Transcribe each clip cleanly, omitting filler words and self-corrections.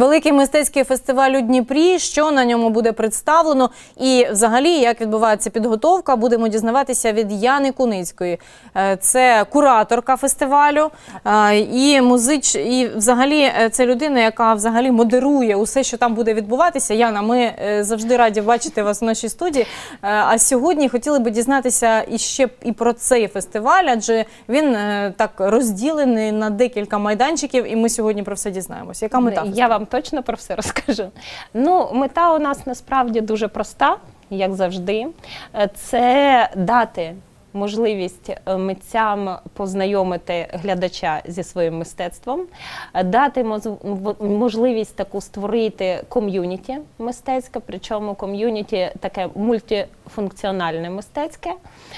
Великий мистецький фестиваль у Дніпрі, що на ньому буде представлено і взагалі як відбувається підготовка, будемо дізнаватися від Яни Куницької. Це кураторка фестивалю і взагалі це людина, яка взагалі модерує усе, що там буде відбуватися. Яна, ми завжди раді бачити вас в нашій студії, а сьогодні хотіли би дізнатися іще і про цей фестиваль, адже він так розділений на декілька майданчиків, і ми сьогодні про все дізнаємося. Яка мета фестивалю? Я вам точно про все розкажу. Ну, мета у нас насправді дуже проста, як завжди. Це дати можливість митцям познайомити глядача зі своїм мистецтвом, дати можливість таку створити ком'юніті мистецьке, причому ком'юніті таке мультифункціональне мистецьке.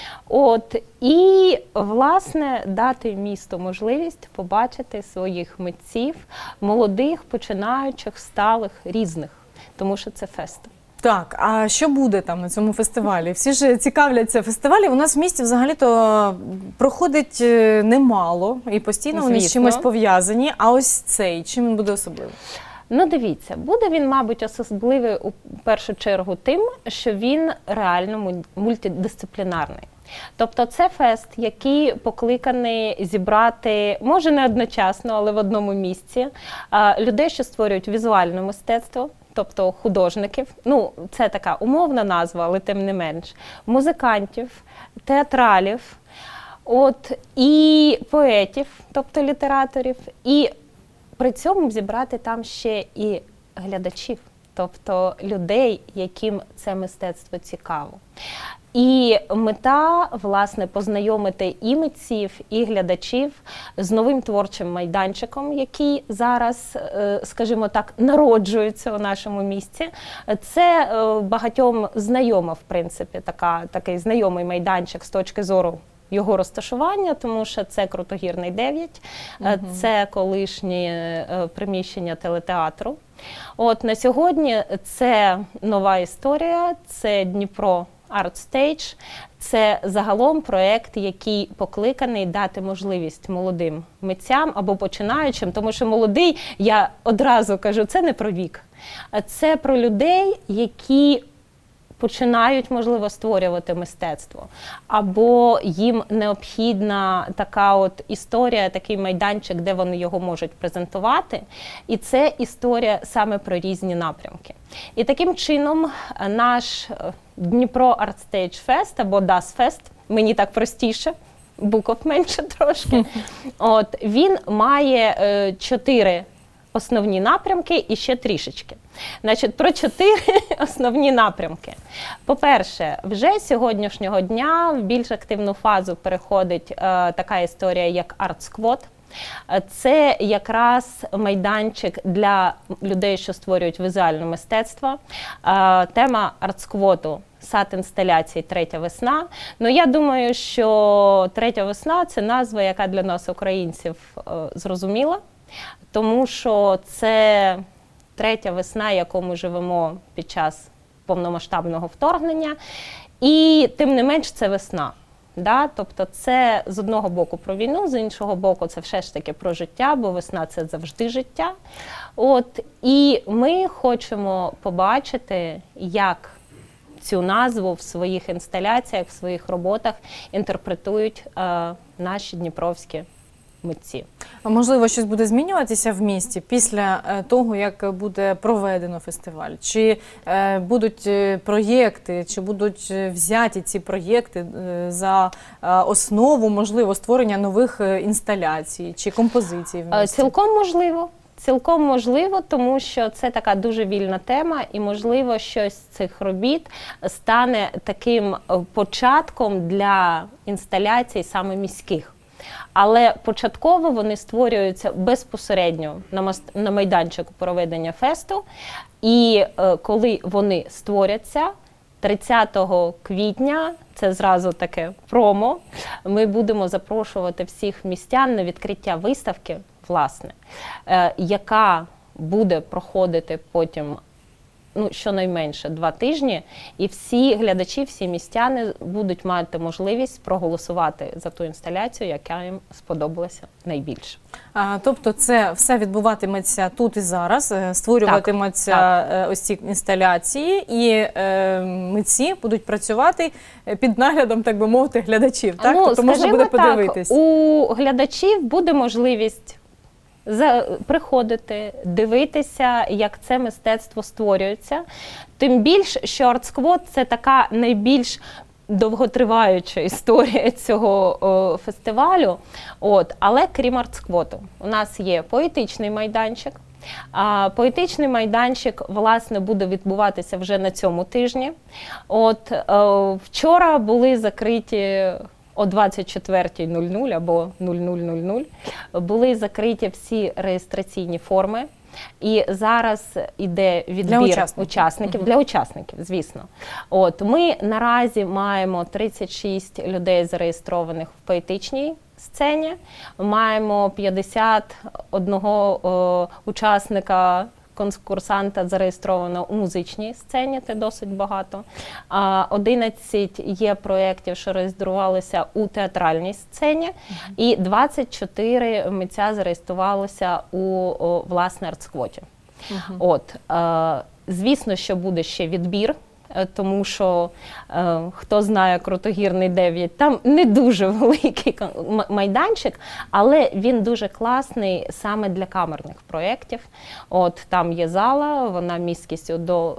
І, власне, дати місту можливість побачити своїх митців, молодих, починаючих, сталих, різних, тому що це фест. Так, а що буде там на цьому фестивалі? Всі ж цікавляться фестивалів. У нас в місті взагалі-то проходить немало і постійно вони з чимось пов'язані. А ось цей, чим він буде особливий? Ну, дивіться, буде він, мабуть, особливий у першу чергу тим, що він реально мультидисциплінарний. Тобто це фест, який покликаний зібрати, може не одночасно, але в одному місці, людей, що створюють візуальне мистецтво, тобто художників, ну це така умовна назва, але тим не менш, музикантів, театралів, і поетів, тобто літераторів, і при цьому зібрати там ще і глядачів, тобто людей, яким це мистецтво цікаво. І мета, власне, познайомити і митців, і глядачів з новим творчим майданчиком, який зараз, скажімо так, народжується у нашому місті. Це багатьом знайома, в принципі, такий знайомий майданчик з точки зору його розташування, тому що це Крутогірний 9, це колишнє приміщення телетеатру. На сьогодні це нова історія, це Дніпро Арт-стейдж. Це загалом проєкт, який покликаний дати можливість молодим митцям або починаючим, тому що молодий, я одразу кажу, це не про вік. Це про людей, які починають, можливо, створювати мистецтво. Або їм необхідна така історія, такий майданчик, де вони його можуть презентувати. І це історія саме про різні напрямки. І таким чином наш Дніпро Арт-стейдж фест, або DAS Fest, мені так простіше, букв менше трошки, він має 4 основні напрямки і ще трішечки. Значить, про 4 основні напрямки. По-перше, вже з сьогоднішнього дня в більш активну фазу переходить така історія, як арт-сквот. Це якраз майданчик для людей, що створюють візуальне мистецтво. Тема арт-сквоту – сад-інсталяцій «Третя весна». Ну, я думаю, що «Третя весна» – це назва, яка для нас, українців, зрозуміла. Тому що це третя весна, яку ми живемо під час повномасштабного вторгнення. І тим не менш це весна. Тобто це з одного боку про війну, з іншого боку це все ж таки про життя, бо весна – це завжди життя. І ми хочемо побачити, як цю назву в своїх інсталяціях, в своїх роботах інтерпретують наші дніпровські митці. А можливо, щось буде змінюватися в місті після того, як буде проведено фестиваль? Чи будуть проєкти, чи будуть взяті ці проєкти за основу, можливо, створення нових інсталяцій чи композицій в місті? Цілком можливо. Цілком можливо, тому що це така дуже вільна тема, і, можливо, щось з цих робіт стане таким початком для інсталяцій саме міських. Але початково вони створюються безпосередньо на майданчику проведення фесту. І коли вони створяться, 30 квітня, це зразу таке промо, ми будемо запрошувати всіх містян на відкриття виставки, власне, яка буде проходити потім щонайменше 2 тижні, і всі глядачі, всі містяни будуть мати можливість проголосувати за ту інсталяцію, яка їм сподобалася найбільше. Тобто це все відбуватиметься тут і зараз, створюватимуться ось ці інсталяції, і митці будуть працювати під наглядом, так би мовити, глядачів. Так? Тобто можна буде подивитись. У глядачів буде можливість приходити, дивитися, як це мистецтво створюється. Тим більш, що артсквот – це така найбільш довготриваюча історія цього фестивалю. Але крім артсквоту, у нас є поетичний майданчик. Поетичний майданчик, власне, буде відбуватися вже на цьому тижні. Вчора були закриті о 24:00 або 00:00 були закриті всі реєстраційні форми. І зараз іде відбір для учасників, звісно. Ми наразі маємо 36 людей зареєстрованих в поетичній сцені, маємо 51 учасника, конкурсанта зареєстровано у музичній сцені, це досить багато. 11 є проєктів, що реєструвалися у театральній сцені, і 24 митця зареєструвалося у, власне, артсквоті. Звісно, що буде ще відбір, тому що, хто знає Крутогірний 9, там не дуже великий майданчик, але він дуже класний саме для камерних проєктів. Там є зала, вона місткістю до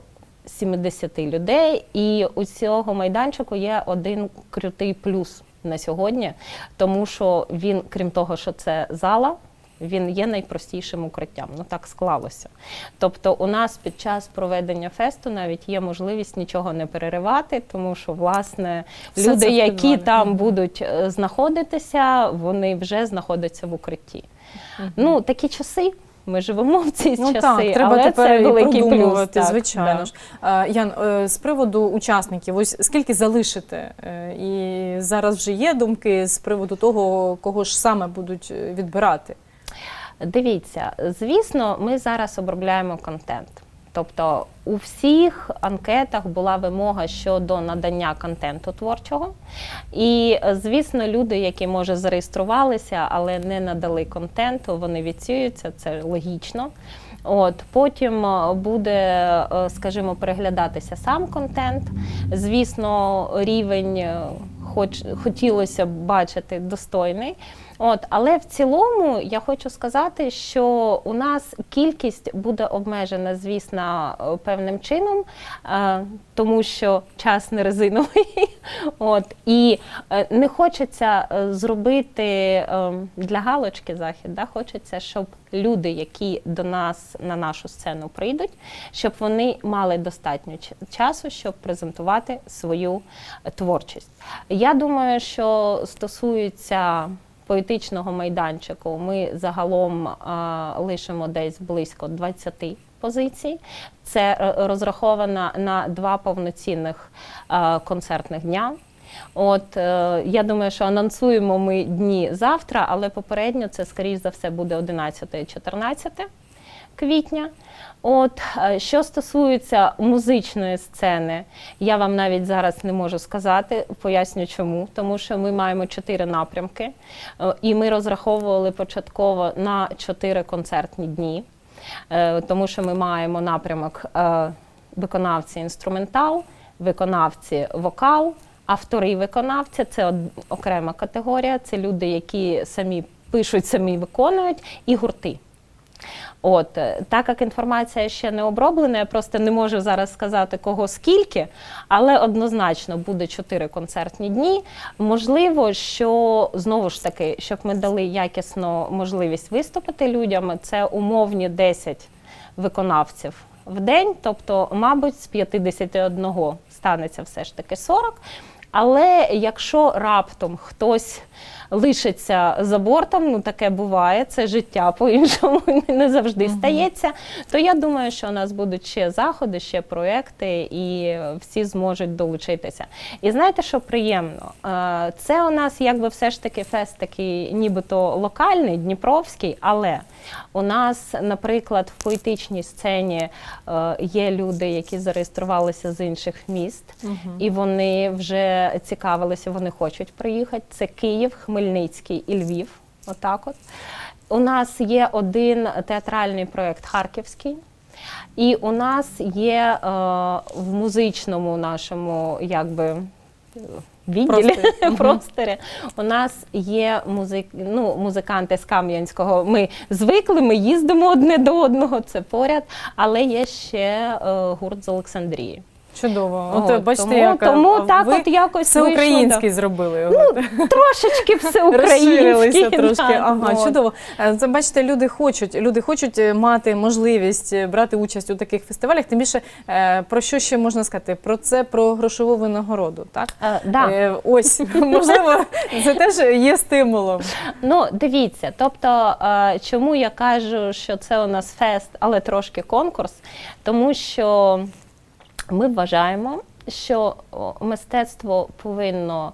70 людей, і у цього майданчику є один крутий плюс на сьогодні, тому що він, крім того, що це зала, він є найпростішим укриттям. Так склалося. Тобто у нас під час проведення фесту навіть є можливість нічого не переривати, тому що, власне, люди, які там будуть знаходитися, вони вже знаходяться в укритті. Такі часи. Ми живемо в ці часи, треба але це великий плюс. Звичайно ж. Ян, з приводу учасників, ось скільки залишите? І зараз вже є думки з приводу того, кого ж саме будуть відбирати? Дивіться, звісно, ми зараз обробляємо контент. Тобто у всіх анкетах була вимога щодо надання контенту творчого. І, звісно, люди, які, може, зареєструвалися, але не надали контенту, вони відсіюються, це логічно. Потім буде, скажімо, переглядатися сам контент. Звісно, рівень хотілося б бачити достойний. Але в цілому я хочу сказати, що у нас кількість буде обмежена, звісно, певним чином, тому що час не резиновий. І не хочеться зробити для галочки захід, хочеться, щоб люди, які до нас на нашу сцену прийдуть, щоб вони мали достатньо часу, щоб презентувати свою творчість. Я думаю, що стосується поетичного майданчику, ми загалом лишимо десь близько 20 позицій. Це розраховано на 2 повноцінних концертних дня. Я думаю, що анонсуємо ми дні завтра, але попередньо це, скоріш за все, буде 11 і 14 квітня. Що стосується музичної сцени, я вам навіть зараз не можу сказати, поясню чому. Тому що ми маємо 4 напрямки, і ми розраховували початково на 4 концертні дні. Тому що ми маємо напрямок виконавці інструментал, виконавці вокал, автори виконавця – це окрема категорія, це люди, які самі пишуть, самі виконують, і гурти. Так як інформація ще не оброблена, я просто не можу зараз сказати, кого скільки, але однозначно буде 4 концертні дні. Можливо, що, знову ж таки, щоб ми дали якісну можливість виступити людям, це умовні 10 виконавців в день, тобто, мабуть, з 51 станеться все ж таки 40, Але якщо раптом хтось лишиться за бортом, ну таке буває, це життя, по-іншому не завжди стається, то я думаю, що у нас будуть ще заходи, ще проекти, і всі зможуть долучитися. І знаєте, що приємно? Це у нас якби все ж таки фест такий нібито локальний, дніпровський, але у нас, наприклад, в поетичній сцені є люди, які зареєструвалися з інших міст, і вони вже цікавилися, вони хочуть приїхати. Це Київ, Хмельницький і Львів. Отак от. У нас є один театральний проєкт харківський, і у нас є в музичному нашому якби відділі, просторі, у нас є музиканти з Кам'янського. Ми звикли, ми їздимо одне до одного, це поряд, але є ще гурт з Олександрії. Чудово. От, бачите, тому так от якось всеукраїнський зробили. Ну, трошечки всеукраїнський. Розширилися трошки. Так, ага, чудово. Це, бачите, люди хочуть мати можливість брати участь у таких фестивалях. Тим більше, про що ще можна сказати? Про це, про грошову винагороду, так? Да. Ось, можливо, це теж є стимулом. Ну, дивіться, тобто, чому я кажу, що це у нас фест, але трошки конкурс? Тому що ми вважаємо, що мистецтво повинно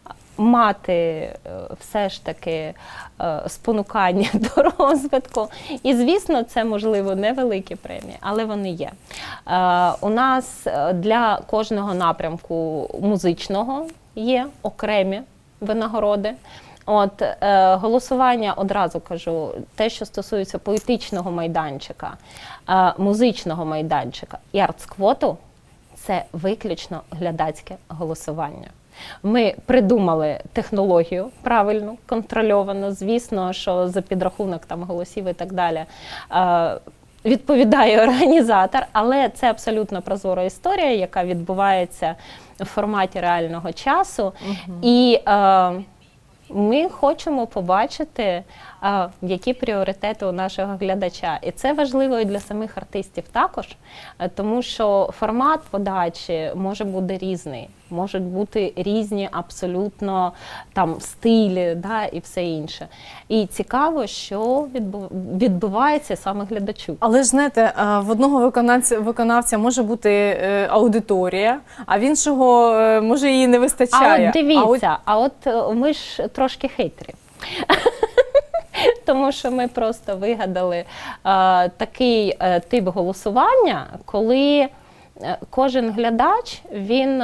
мати все ж таки спонукання до розвитку. І, звісно, це, можливо, невеликі премії, але вони є. У нас для кожного напрямку музичного є окремі винагороди. От, голосування, одразу кажу, те, що стосується поетичного майданчика, музичного майданчика і артсквоту, це виключно глядацьке голосування. Ми придумали технологію правильну, контрольовану, звісно, що за підрахунок там голосів і так далі відповідає організатор, але це абсолютно прозора історія, яка відбувається в форматі реального часу. І ми хочемо побачити, які пріоритети у нашого глядача. І це важливо і для самих артистів також, тому що формат подачі може бути різний. Можуть бути різні абсолютно там стилі, да, і все інше. І цікаво, що відбувається саме глядачу. Але ж, знаєте, в одного виконавця може бути аудиторія, а в іншого може її не вистачає. А от дивіться, а от ми ж трошки хитрі. Тому що ми просто вигадали такий тип голосування, коли кожен глядач, він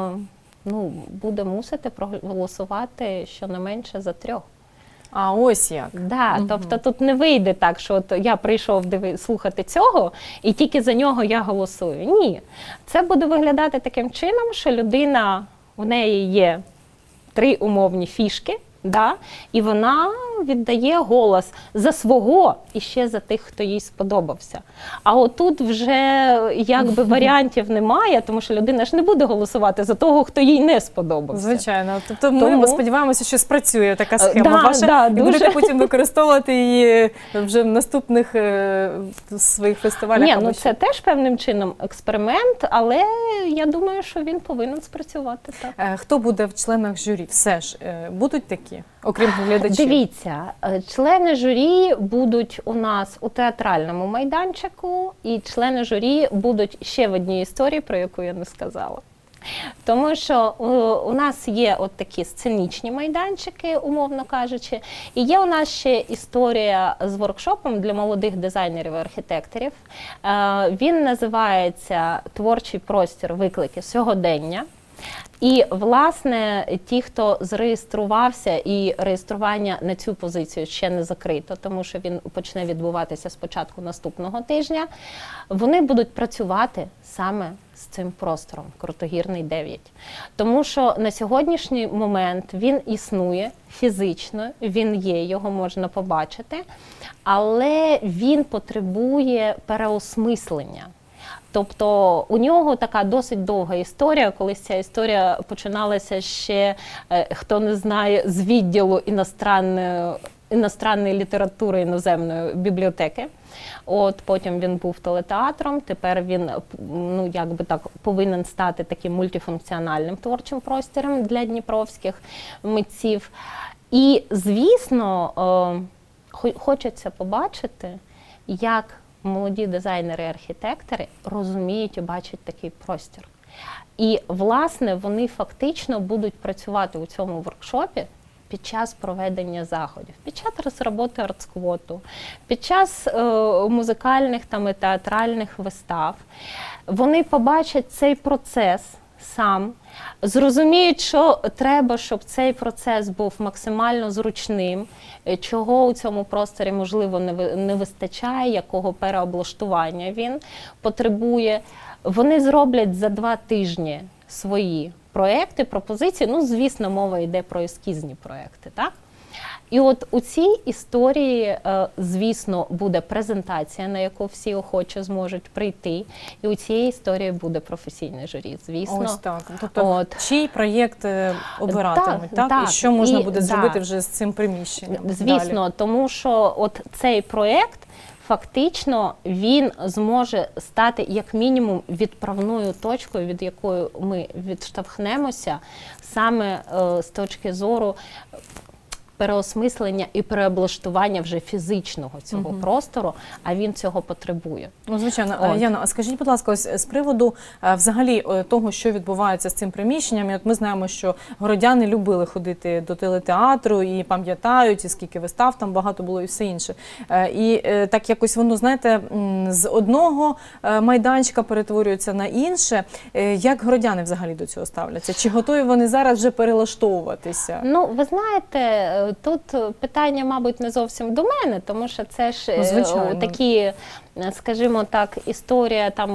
буде мусити проголосувати щонайменше за 3. А ось як. Да, тобто тут не вийде так, що от я прийшов слухати цього, і тільки за нього я голосую. Ні. Це буде виглядати таким чином, що людина, у неї є 3 умовні фішки, да, і вона віддає голос за свого і ще за тих, хто їй сподобався. А отут вже якби варіантів немає, тому що людина ж не буде голосувати за того, хто їй не сподобався. Звичайно. Тобто ми сподіваємося, що спрацює така схема ваша, і будете потім використовувати її вже в наступних своїх фестивалях. Ні, це теж певним чином експеримент, але я думаю, що він повинен спрацювати. Так. Хто буде в членах журі? Все ж будуть такі, окрім глядачів? Дивіться, члени журі будуть у нас у театральному майданчику, і члени журі будуть ще в одній історії, про яку я не сказала. Тому що у нас є от такі сценічні майданчики, умовно кажучи, і є у нас ще історія з воркшопом для молодих дизайнерів і архітекторів. Він називається «Творчий простір. Виклики сьогодення». І, власне, ті, хто зареєструвався, і реєстрування на цю позицію ще не закрито, тому що він почне відбуватися з початку наступного тижня, вони будуть працювати саме з цим простором Крутогірний 9. Тому що на сьогоднішній момент він існує фізично, він є, його можна побачити, але він потребує переосмислення. Тобто у нього така досить довга історія, колись ця історія починалася ще, хто не знає, з відділу іностранної іностранної літератури іноземної бібліотеки. От, потім він був телетеатром, тепер він, ну, якби так, повинен стати таким мультифункціональним творчим простором для дніпровських митців. І, звісно, хочеться побачити, як молоді дизайнери і архітектори розуміють і бачать такий простір. І, власне, вони фактично будуть працювати у цьому воркшопі під час проведення заходів, під час роботи артсквоту, під час музикальних там, і театральних вистав. Вони побачать цей процес сам, зрозуміють, що треба, щоб цей процес був максимально зручним, чого у цьому просторі, можливо, не вистачає, якого переоблаштування він потребує. Вони зроблять за 2 тижні свої проекти, пропозиції. Ну, звісно, мова йде про ескізні проекти, так? І от у цій історії, звісно, буде презентація, на яку всі охочі зможуть прийти. І у цій історії буде професійне журі, звісно. Ось так. Тобто, чий проєкт обиратимуть, так? Так. І що можна буде зробити вже з цим приміщенням? Звісно, далі? Тому що от цей проєкт, фактично, він зможе стати, як мінімум, відправною точкою, від якої ми відштовхнемося, саме з точки зору переосмислення і переоблаштування вже фізичного цього простору, а він цього потребує. Ну, звичайно. Яна, а скажіть, будь ласка, ось з приводу взагалі того, що відбувається з цим приміщенням. І от ми знаємо, що городяни любили ходити до телетеатру і пам'ятають, і скільки вистав там багато було і все інше. І так якось воно, знаєте, з одного майданчика перетворюється на інше. Як городяни взагалі до цього ставляться? Чи готові вони зараз вже перелаштовуватися? Ну, ви знаєте, тут питання, мабуть, не зовсім до мене, тому що це ж такі, скажімо так, історія там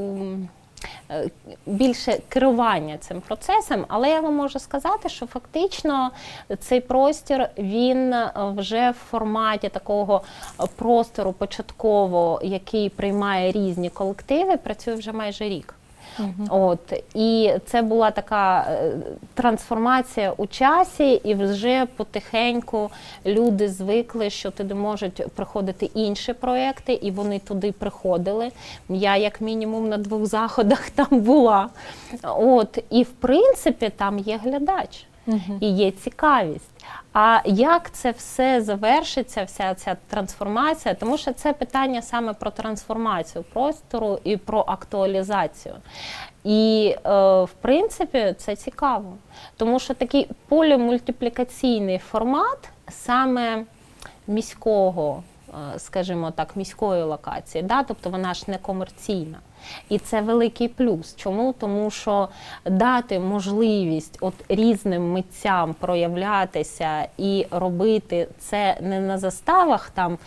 більше керування цим процесом, але я вам можу сказати, що фактично цей простір, він вже в форматі такого простору початково, який приймає різні колективи, працює вже майже рік. От, і це була така трансформація у часі, і вже потихеньку люди звикли, що туди можуть приходити інші проекти, і вони туди приходили. Я, як мінімум, на 2 заходах там була. От, і, в принципі, там є глядач, і є цікавість. А як це все завершиться, вся ця трансформація? Тому що це питання саме про трансформацію простору і про актуалізацію. І, в принципі, це цікаво. Тому що такий полімультиплікаційний формат саме міського, скажімо так, міської локації, да? Тобто вона ж не комерційна. І це великий плюс. Чому? Тому що дати можливість от різним митцям проявлятися і робити це не на заставах там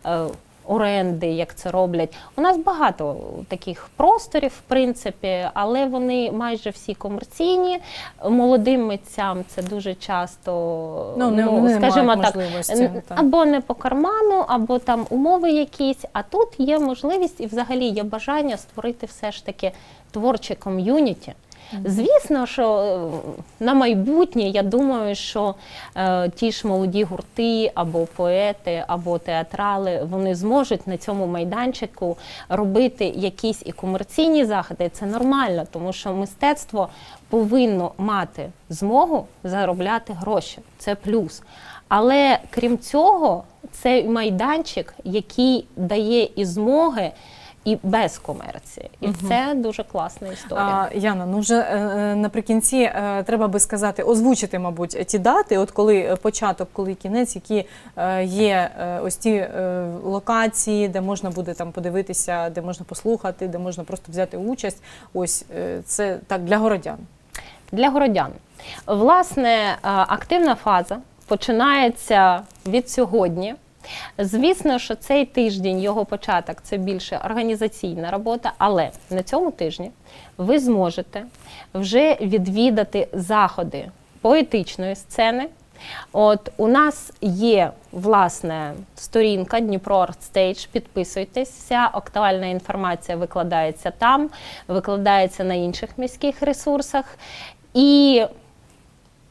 оренди, як це роблять. У нас багато таких просторів, в принципі, але вони майже всі комерційні. Молодим митцям це дуже часто, скажімо так, або не по карману, або там умови якісь. А тут є можливість і взагалі є бажання створити все ж таки творче ком'юніті. Звісно, що на майбутнє, я думаю, що ті ж молоді гурти, або поети, або театрали, вони зможуть на цьому майданчику робити якісь і комерційні заходи. Це нормально, тому що мистецтво повинно мати змогу заробляти гроші. Це плюс. Але крім цього, це майданчик, який дає і змоги, і без комерції. І це дуже класна історія. Яна, ну вже наприкінці треба би сказати, озвучити, мабуть, ті дати, от коли початок, коли кінець, які є ось ті локації, де можна буде там подивитися, де можна послухати, де можна просто взяти участь. Ось це так для городян. Для городян. Власне, активна фаза починається від сьогодні. Звісно, що цей тиждень, його початок, це більше організаційна робота, але на цьому тижні ви зможете вже відвідати заходи поетичної сцени. От у нас є, власне, сторінка Дніпро Арт-Стейдж, підписуйтесь, вся актуальна інформація викладається там, викладається на інших міських ресурсах. І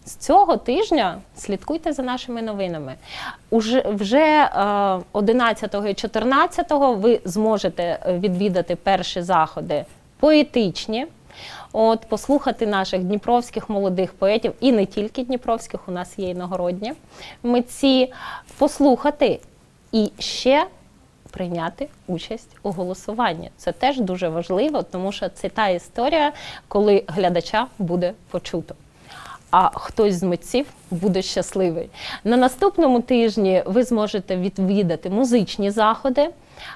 з цього тижня слідкуйте за нашими новинами. Вже 11 і 14 ви зможете відвідати перші заходи поетичні, послухати наших дніпровських молодих поетів, і не тільки дніпровських, у нас є іногородні митці, послухати і ще прийняти участь у голосуванні. Це теж дуже важливо, тому що це та історія, коли глядача буде почуто. А хтось з митців буде щасливий. На наступному тижні ви зможете відвідати музичні заходи.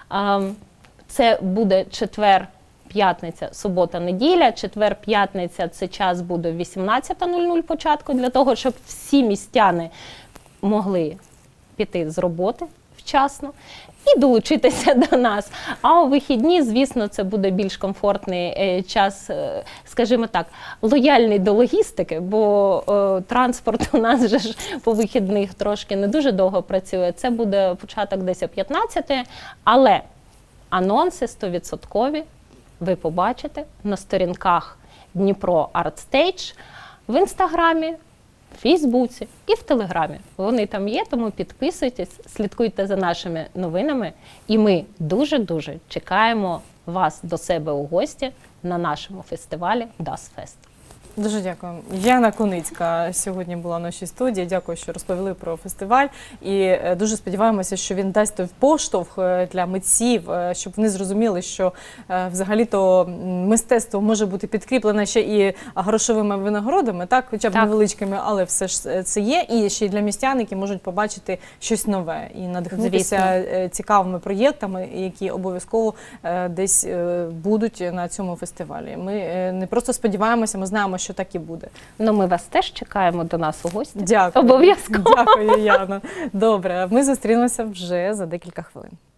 Це буде четвер, п'ятниця, субота, неділя. Четвер-п'ятниця – це час буде 18:00 початку, для того, щоб всі містяни могли піти з роботи вчасно і долучитися до нас. А у вихідні, звісно, це буде більш комфортний час, скажімо так, лояльний до логістики, бо транспорт у нас же ж по вихідних трошки не дуже довго працює. Це буде початок десь о 15-ї, але анонси 100% ви побачите на сторінках Дніпро Артстейдж в Інстаграмі, в Фейсбуці і в Телеграмі. Вони там є, тому підписуйтесь, слідкуйте за нашими новинами. І ми дуже-дуже чекаємо вас до себе у гості на нашому фестивалі Das Fest. Дуже дякую. Яна Куницька сьогодні була в нашій студії. Дякую, що розповіли про фестиваль. І дуже сподіваємося, що він дасть той поштовх для митців, щоб вони зрозуміли, що взагалі-то мистецтво може бути підкріплене ще і грошовими винагородами, так, хоча б невеличкими, але все ж це є. І ще й для містян, які можуть побачити щось нове і надихнутися цікавими проєктами, які обов'язково десь будуть на цьому фестивалі. Ми не просто сподіваємося, ми знаємо, що так і буде. Ну, ми вас теж чекаємо до нас у гості. Дякую. Обов'язково. Дякую, Яна. Добре, ми зустрінемося вже за декілька хвилин.